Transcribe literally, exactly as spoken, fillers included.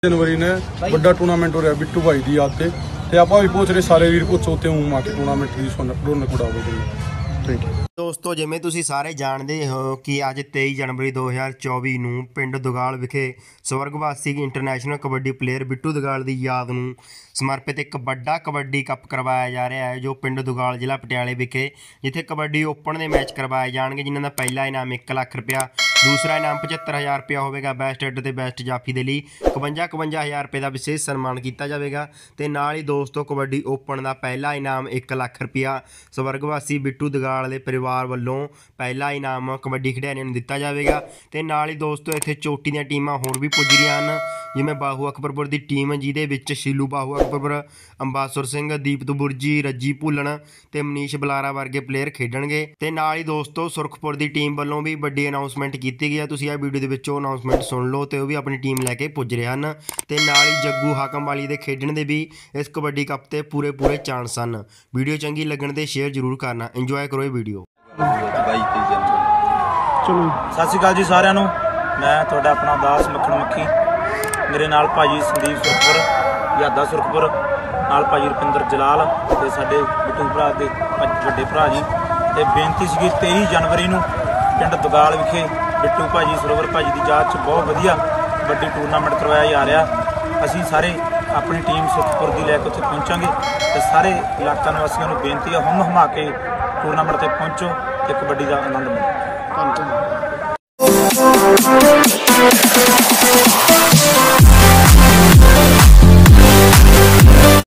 जनवरी ने बड़ा टूर्नामेंट हो रहा बिट्टू भाई की याद से ਤੇ ਆਪਾਂ ਵੀ ਪਹੁੰਚ ਰਹੇ ਸਾਰੇ ਵੀਰ ਪੁੱਛੋ ਤੇ ਹੂੰ ਮਾ ਕੇ ਟੂਰਨਾਮੈਂਟ ਦੀ ਰੌਣਕ ਉਡਾਵੋਗੇ। ਥੈਂਕ ਯੂ ਦੋਸਤੋ, ਜਿਵੇਂ ਤੁਸੀਂ ਸਾਰੇ ਜਾਣਦੇ ਹੋ ਕਿ ਅੱਜ ਤੇਈ ਜਨਵਰੀ ਦੋ ਹਜ਼ਾਰ ਚੌਵੀ ਨੂੰ ਪਿੰਡ ਦੁਗਾਲ ਵਿਖੇ ਸਵਰਗਵਾਸੀ ਇੰਟਰਨੈਸ਼ਨਲ ਕਬੱਡੀ ਪਲੇਅਰ ਬਿੱਟੂ ਦੁਗਾਲ ਦੀ ਯਾਦ ਨੂੰ ਸਮਰਪਿਤ ਇੱਕ ਵੱਡਾ ਕਬੱਡੀ ਕੱਪ ਕਰਵਾਇਆ ਜਾ ਰਿਹਾ ਹੈ, ਜੋ ਪਿੰਡ ਦੁਗਾਲ ਜ਼ਿਲ੍ਹਾ ਪਟਿਆਲੇ ਵਿਖੇ, ਜਿੱਥੇ ਕਬੱਡੀ ਓਪਨ ਦੇ ਮੈਚ ਕਰਵਾਏ ਜਾਣਗੇ, ਜਿਨ੍ਹਾਂ ਦਾ ਪਹਿਲਾ ਇਨਾਮ ਇੱਕ ਲੱਖ ਰੁਪਇਆ, ਦੂਸਰਾ ਇਨਾਮ ਪਝੱਤਰ ਹਜ਼ਾਰ ਰੁਪਇਆ ਹੋਵੇਗਾ ਬੈਸਟ ਹੈਡ ਤੇ ਬੈਸਟ ਜਾਫੀ ਦੇ ਲਈ, ਇਕਵੰਜਾ ਇਕਵੰਜਾ ਹਜ਼ਾਰ ਰੁਪਏ ਦਾ ਵਿਸ਼ੇਸ਼ ਸਨਮਾਨ ਕੀਤਾ ਜਾਵੇਗਾ। ਤੇ ਨਾਲ ਹੀ ਦੋਸਤੋ, ਕਬੱਡੀ ਓਪਨ ਦਾ ਪਹਿਲਾ ਇਨਾਮ ਇੱਕ ਲੱਖ ਰੁਪਇਆ ਸਵਰਗਵਾਸੀ ਬਿੱਟੂ ਦੁਗਾਲ ਦੇ ਪਰਿਵਾਰ ਵੱਲੋਂ ਪਹਿਲਾ ਇਨਾਮ ਕਬੱਡੀ ਖਿਡਾਰੀਆਂ ਨੂੰ ਦਿੱਤਾ ਜਾਵੇਗਾ। ਤੇ ਨਾਲ ਹੀ ਦੋਸਤੋ, ਇੱਥੇ ਚੋਟੀ ਦੀਆਂ ਟੀਮਾਂ ਹੋਰ ਵੀ ਪੁੱਜ ਰਹੀਆਂ ਹਨ, ਜਿਵੇਂ ਬਾਹੂ ਅਕਬਰਪੁਰ ਦੀ ਟੀਮ, ਜਿਹਦੇ ਵਿੱਚ ਸ਼ੀਲੂ ਬਾਹੂ ਅਕਬਰਪੁਰ, ਅੰਬਾਸੁਰ ਸਿੰਘ, ਦੀਪਤ ਬੁਰਜੀ, ਰੱਜੀ ਭੁੱਲਣ ਤੇ ਮਨੀਸ਼ ਬਲਾਰਾ ਵਰਗੇ ਪਲੇਅਰ ਖੇਡਣਗੇ। ਤੇ ਨਾਲ ਹੀ ਦੋਸਤੋ, ਸੁਰਖਪੁਰ ਦੀ ਟੀਮ ਵੱਲੋਂ ਵੀ ਵੱਡੀ ਅਨਾਊਂਸਮੈਂਟ ਕੀਤੀ ਗਈ ਹੈ, ਤੁਸੀਂ ਇਹ ਵੀਡੀਓ ਦੇ ਵਿੱਚ ਉਹ ਅਨਾਊਂਸਮੈਂਟ ਸੁਣ ਲਓ। ਤੇ ਉਹ ਵੀ ਆਪਣੀ ਟੀਮ ਲੈ ਕੇ ਪੁੱਜ ਰਹੇ ਹਨ। ਤੇ ਨਾਲ ਹੀ ਜੱਗੂ ਹਾਕਮ ਵਾਲੀ ਦੇ ਖੇਡਣ ਦੇ ਵੀ ਇਸ ਕਬੱਡੀ ਕੱਪ ਤੇ ਪੂਰੇ ਪੂਰੇ ਚਾਂਸ ਹਨ। ਵੀਡੀਓ ਚੰਗੀ ਲੱਗਣ ਤੇ ਸ਼ੇਅਰ ਜ਼ਰੂਰ ਕਰਨਾ। ਇੰਜੋਏ ਕਰੋ ਇਹ ਵੀਡੀਓ। ਚਲੋ, ਸਤਿ ਸ਼੍ਰੀ ਅਕਾਲ ਜੀ ਸਾਰਿਆਂ ਨੂੰ। ਮੈਂ ਤੁਹਾਡਾ ਆਪਣਾ ਦਾਸ ਮੱਖਣ ਮੱਖੀ, ਮੇਰੇ ਨਾਲ ਭਾਜੀ ਸੰਦੀਪ ਸੁਰਖਪੁਰ, ਯਾਦਾ ਸੁਰਖਪੁਰ, ਨਾਲ ਭਾਜੀ ਰੁਪਿੰਦਰ ਜਲਾਲ ਤੇ ਸਾਡੇ ਬਿੱਟੂ ਭਰਾ ਦੇ ਵੱਡੇ ਭਰਾ ਜੀ। ਤੇ ਬੇਨਤੀ ਸੀਗੀ ਤੇਈ ਜਨਵਰੀ ਨੂੰ ਪਿੰਡ ਦੁਗਾਲ ਵਿਖੇ ਬਿੱਟੂ ਭਾਜੀ ਸਰੋਵਰ ਭਾਜੀ ਦੀ ਯਾਦ 'ਚ ਬਹੁਤ ਵਧੀਆ ਵੱਡੀ ਟੂਰਨਾਮੈਂਟ ਕਰਵਾਇਆ ਜਾ ਰਿਹਾ। ਅਸੀਂ ਸਾਰੇ ਆਪਣੀ ਟੀਮ ਸੁਰਖਪੁਰ ਦੀ ਲੈ ਕੇ ਉੱਥੇ ਪਹੁੰਚਾਂਗੇ ਤੇ ਸਾਰੇ ਇਲਾਕਾ ਨਿਵਾਸੀਆਂ ਨੂੰ ਬੇਨਤੀ ਹੈ, ਹੁੰਮ ਹਮਾ ਕੇ ਟੂਰਨਾਮੈਂਟ ਤੇ ਪਹੁੰਚੋ ਤੇ ਕਬੱਡੀ ਦਾ ਆਨੰਦ ਮਾਣੋ। ਧੰਨਵਾਦ।